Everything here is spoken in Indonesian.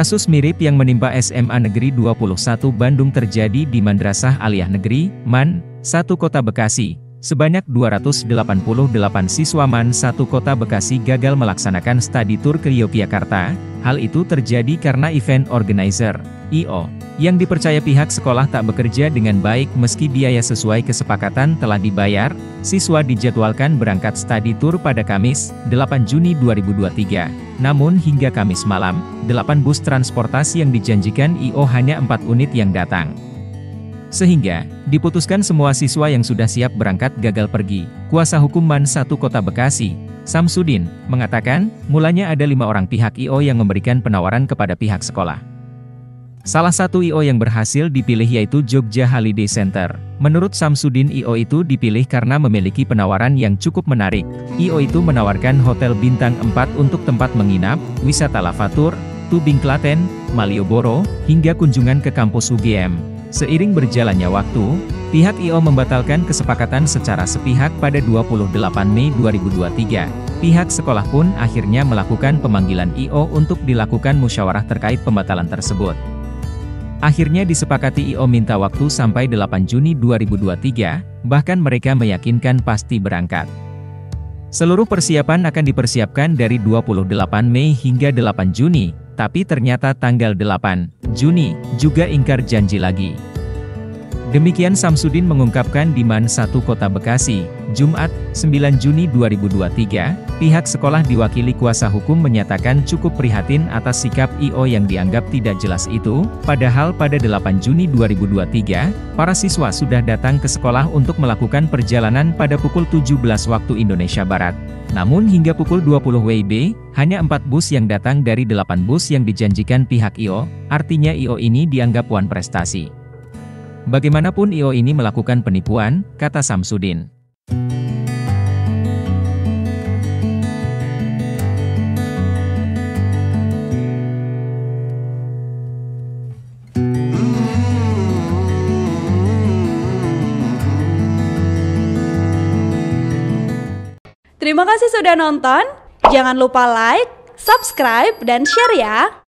Kasus mirip yang menimpa SMA Negeri 21 Bandung terjadi di Madrasah Aliyah Negeri, MAN, 1 Kota Bekasi. Sebanyak 288 siswa MAN 1 Kota Bekasi gagal melaksanakan studi tour ke Yogyakarta. Hal itu terjadi karena event organizer, I.O., yang dipercaya pihak sekolah tak bekerja dengan baik meski biaya sesuai kesepakatan telah dibayar. Siswa dijadwalkan berangkat studi tour pada Kamis, 8 Juni 2023. Namun hingga Kamis malam, 8 bus transportasi yang dijanjikan I.O. hanya 4 unit yang datang. Sehingga, diputuskan semua siswa yang sudah siap berangkat gagal pergi. Kuasa hukum MAN 1 Kota Bekasi, Samsudin, mengatakan, mulanya ada 5 orang pihak I.O. yang memberikan penawaran kepada pihak sekolah. Salah satu I.O. yang berhasil dipilih yaitu Jogja Holiday Center. Menurut Samsudin, I.O. itu dipilih karena memiliki penawaran yang cukup menarik. I.O. itu menawarkan hotel bintang 4 untuk tempat menginap, wisata lavatur, tubing Klaten, Malioboro, hingga kunjungan ke kampus UGM. Seiring berjalannya waktu, pihak I.O. membatalkan kesepakatan secara sepihak pada 28 Mei 2023. Pihak sekolah pun akhirnya melakukan pemanggilan I.O. untuk dilakukan musyawarah terkait pembatalan tersebut. Akhirnya disepakati I.O. minta waktu sampai 8 Juni 2023, bahkan mereka meyakinkan pasti berangkat. Seluruh persiapan akan dipersiapkan dari 28 Mei hingga 8 Juni, tapi ternyata tanggal 8 Juni juga ingkar janji lagi. Demikian Samsudin mengungkapkan di MAN 1 Kota Bekasi, Jumat, 9 Juni 2023, pihak sekolah diwakili kuasa hukum menyatakan cukup prihatin atas sikap I.O. yang dianggap tidak jelas itu, padahal pada 8 Juni 2023, para siswa sudah datang ke sekolah untuk melakukan perjalanan pada pukul 17 waktu Indonesia Barat. Namun hingga pukul 20 WIB, hanya 4 bus yang datang dari 8 bus yang dijanjikan pihak I.O., artinya I.O. ini dianggap wan prestasi. Bagaimanapun I.O. ini melakukan penipuan, kata Samsudin. Terima kasih sudah nonton, jangan lupa like, subscribe, dan share ya!